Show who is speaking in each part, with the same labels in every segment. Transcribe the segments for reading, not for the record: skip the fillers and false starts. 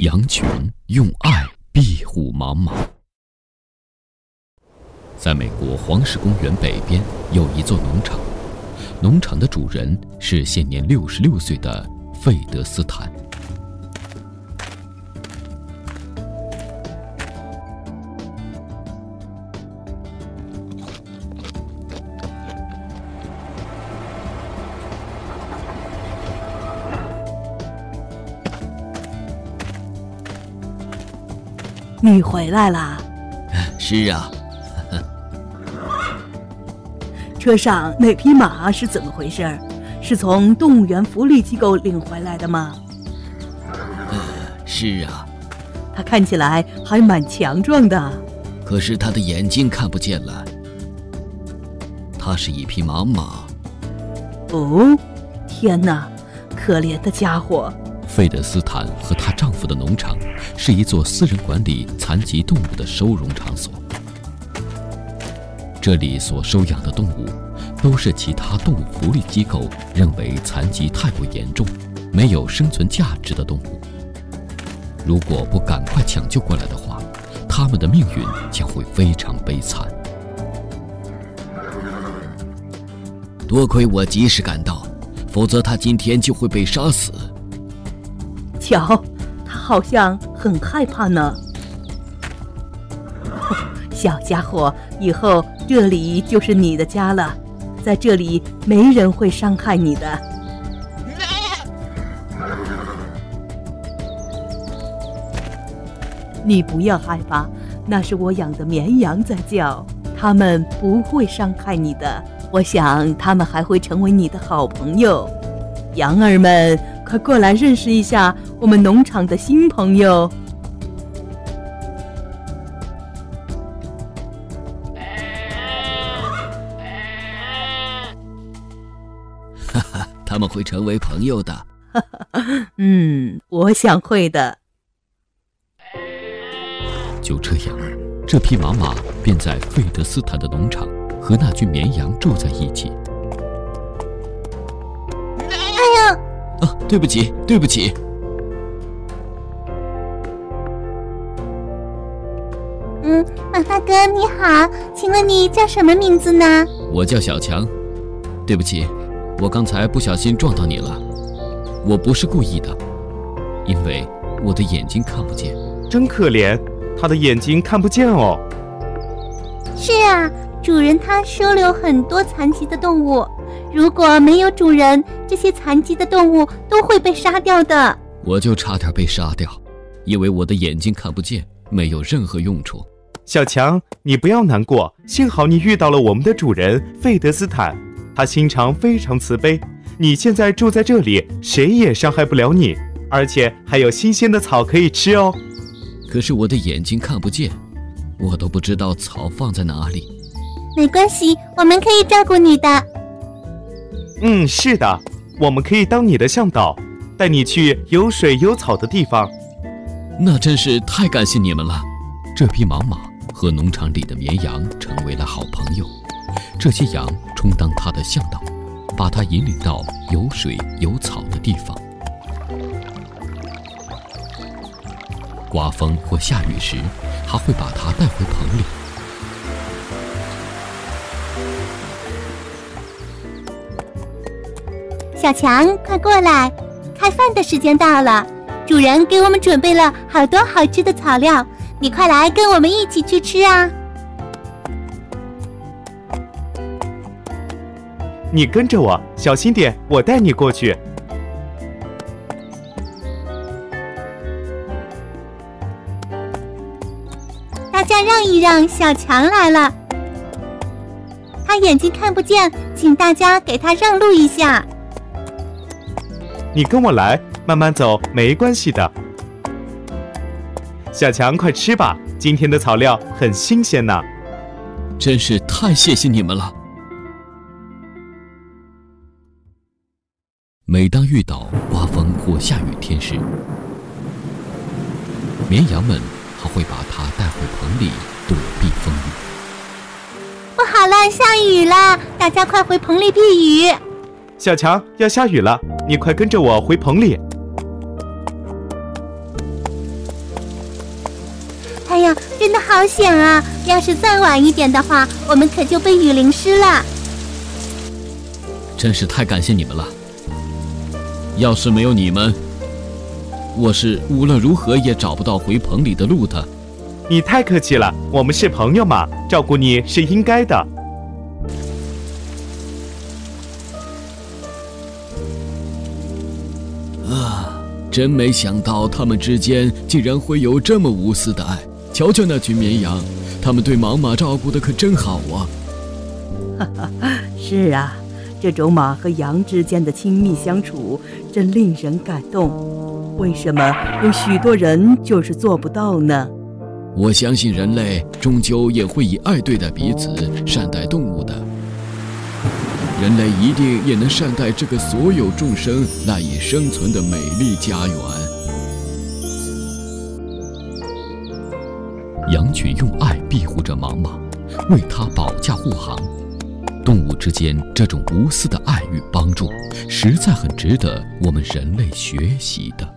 Speaker 1: 羊群用爱庇护妈妈。在美国黄石公园北边有一座农场，农场的主人是现年66岁的费德斯坦。
Speaker 2: 你回来啦？
Speaker 1: 是啊。
Speaker 2: 车上那匹马是怎么回事？是从动物园福利机构领回来的吗？
Speaker 1: 是啊。
Speaker 2: 它看起来还蛮强壮的。
Speaker 1: 可是它的眼睛看不见了。它是一匹盲马。
Speaker 2: 哦，天哪，可怜的家伙！
Speaker 1: 费德斯坦和她丈夫的农场是一座私人管理残疾动物的收容场所。这里所收养的动物都是其他动物福利机构认为残疾太过严重，没有生存价值的动物。如果不赶快抢救过来的话，它们的命运将会非常悲惨。多亏我及时赶到，否则它今天就会被杀死。
Speaker 2: 瞧，他好像很害怕呢。小家伙，以后这里就是你的家了，在这里没人会伤害你的。你不要害怕，那是我养的绵羊在叫，它们不会伤害你的。我想它们还会成为你的好朋友。羊儿们，快过来认识一下我们农场的新朋友。
Speaker 1: 哈哈，他们会成为朋友的。
Speaker 2: 我想会的。
Speaker 1: 就这样，这匹马便在费德斯坦的农场和那群绵羊住在一起。对不起，对不起。
Speaker 3: 马大哥你好，请问你叫什么名字呢？
Speaker 1: 我叫小强。对不起，我刚才不小心撞到你了，我不是故意的，因为我的眼睛看不见。
Speaker 4: 真可怜，他的眼睛看不见哦。
Speaker 3: 是啊，主人他收留很多残疾的动物，如果没有主人，这些残疾的动物都会被杀掉的。
Speaker 1: 我就差点被杀掉，因为我的眼睛看不见，没有任何用处。
Speaker 4: 小强，你不要难过，幸好你遇到了我们的主人费德斯坦，他心肠非常慈悲。你现在住在这里，谁也伤害不了你，而且还有新鲜的草可以吃哦。
Speaker 1: 可是我的眼睛看不见，我都不知道草放在哪里。
Speaker 3: 没关系，我们可以照顾你的。
Speaker 4: 是的，我们可以当你的向导，带你去有水有草的地方。
Speaker 1: 那真是太感谢你们了。这匹马和农场里的绵羊成为了好朋友，这些羊充当他的向导，把他引领到有水有草的地方。刮风或下雨时，还会把他带回棚里。
Speaker 3: 小强，快过来，开饭的时间到了，主人给我们准备了好多好吃的草料，你快来跟我们一起去吃啊！
Speaker 4: 你跟着我，小心点，我带你过去。
Speaker 3: 大家让一让，小强来了。他眼睛看不见，请大家给他让路一下。
Speaker 4: 你跟我来，慢慢走，没关系的。小强，快吃吧，今天的草料很新鲜呢。
Speaker 1: 真是太谢谢你们了。每当遇到刮风或下雨天时，绵羊们还会把它带回棚里躲避风雨。
Speaker 3: 不好了，下雨了，大家快回棚里避雨。
Speaker 4: 小强，要下雨了，你快跟着我回棚里。
Speaker 3: 哎呀，真的好险啊！要是再晚一点的话，我们可就被雨淋湿了。
Speaker 1: 真是太感谢你们了。要是没有你们，我是无论如何也找不到回棚里的路的。
Speaker 4: 你太客气了，我们是朋友嘛，照顾你是应该的。
Speaker 1: 啊，真没想到他们之间竟然会有这么无私的爱。瞧瞧那群绵羊，他们对莽马照顾的可真好啊。
Speaker 2: 是啊，这种马和羊之间的亲密相处真令人感动。为什么有许多人就是做不到呢？
Speaker 1: 我相信人类终究也会以爱对待彼此，善待动物的。人类一定也能善待这个所有众生赖以生存的美丽家园。羊群用爱庇护着莽马，为它保驾护航。动物之间这种无私的爱与帮助，实在很值得我们人类学习的。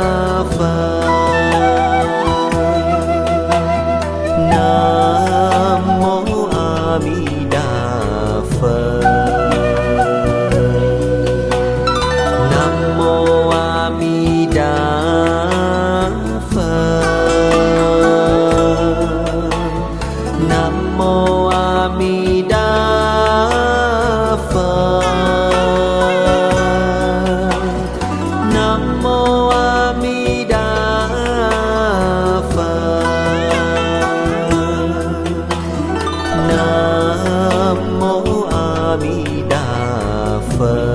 Speaker 5: Nam Di Đà Phật. Nam mô A Di Đà Phật. Nam mô A Di Đà Phật. Nam mô A Di Đà Phật. Nam mô A Di Đà Phật.